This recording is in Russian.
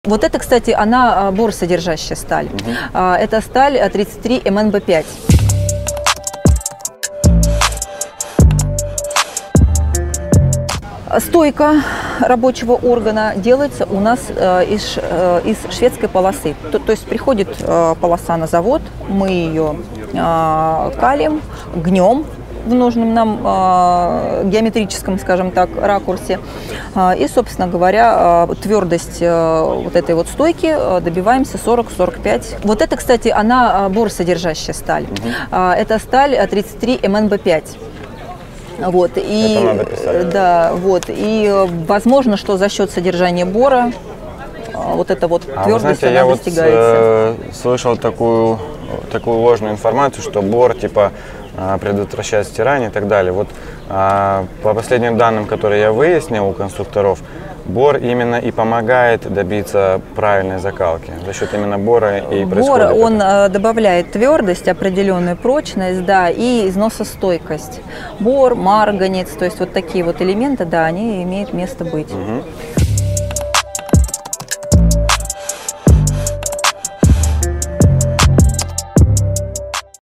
Вот это, кстати, она борсодержащая сталь. Это сталь 33 МНБ5. Стойка рабочего органа делается у нас из шведской полосы. То есть приходит полоса на завод, мы ее калим, гнем в нужном нам геометрическом, скажем так, ракурсе. И, собственно говоря, твердость вот этой вот стойки добиваемся 40-45. Вот это, кстати, она борсодержащая сталь. Это сталь 33 МНБ5. Вот, и, это надо писать. Да, вот, и возможно, что за счет содержания бора вот эта вот твердость, знаете, она достигается. Слышал такую ложную информацию, что бор типа предотвращает стирание и так далее. Вот по последним данным, которые я выяснил у конструкторов, бор именно и помогает добиться правильной закалки. За счет именно бора и происходит. Бор, он добавляет твердость, определенную прочность, да, и износостойкость. Бор, марганец, то есть вот такие вот элементы, да, они имеют место быть.